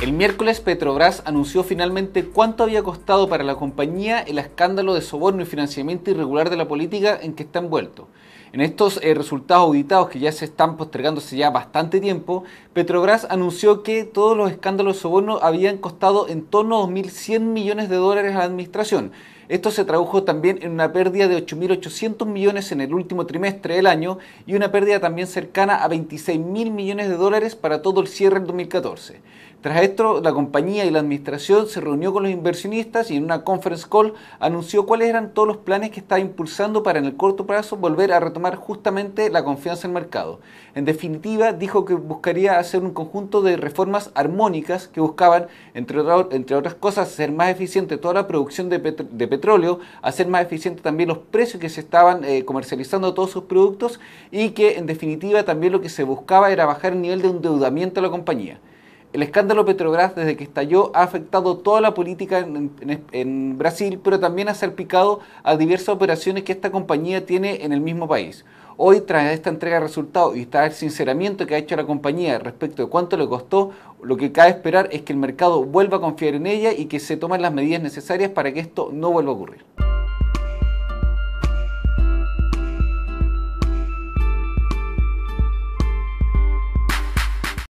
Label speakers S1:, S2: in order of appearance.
S1: El miércoles Petrobras anunció finalmente cuánto había costado para la compañía el escándalo de soborno y financiamiento irregular de la política en que está envuelto. En estos resultados auditados que ya se están postergándose ya bastante tiempo, Petrobras anunció que todos los escándalos de soborno habían costado en torno a 2.100 millones de dólares a la administración. Esto se tradujo también en una pérdida de 8.800 millones en el último trimestre del año y una pérdida también cercana a 26.000 millones de dólares para todo el cierre del 2014. Tras esto, la compañía y la administración se reunió con los inversionistas y en una conference call anunció cuáles eran todos los planes que estaba impulsando para en el corto plazo volver a retomar justamente la confianza en el mercado. En definitiva, dijo que buscaría hacer un conjunto de reformas armónicas que buscaban, entre otras cosas, hacer más eficiente toda la producción de petróleo, hacer más eficiente también los precios que se estaban comercializando todos sus productos y que en definitiva también lo que se buscaba era bajar el nivel de endeudamiento de la compañía. El escándalo Petrobras desde que estalló ha afectado toda la política en Brasil, pero también ha salpicado a diversas operaciones que esta compañía tiene en el mismo país. Hoy, tras esta entrega de resultados y tras el sinceramiento que ha hecho la compañía respecto de cuánto le costó, lo que cabe esperar es que el mercado vuelva a confiar en ella y que se tomen las medidas necesarias para que esto no vuelva a ocurrir.